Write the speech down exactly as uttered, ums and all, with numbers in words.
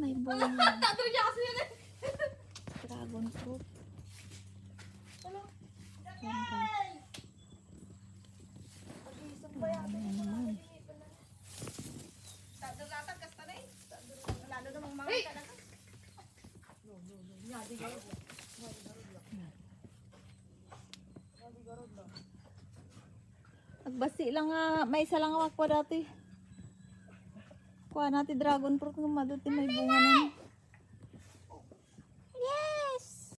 may bunga. Tato niya kasi yun eh. Dragon fruit. Ano? Yan guys. Pag-iisang pa yata yung mga nalilipan na. Tato latag kasta na eh. Lalo namang mga talaga. No, no, no. Nyadi garod lang. Nyadi garod lang. Nyadi garod lang. Nagbasi lang nga, may isa lang awak pa dati. Kuha natin dragon fruit ng maduti may bunga nun. Yay!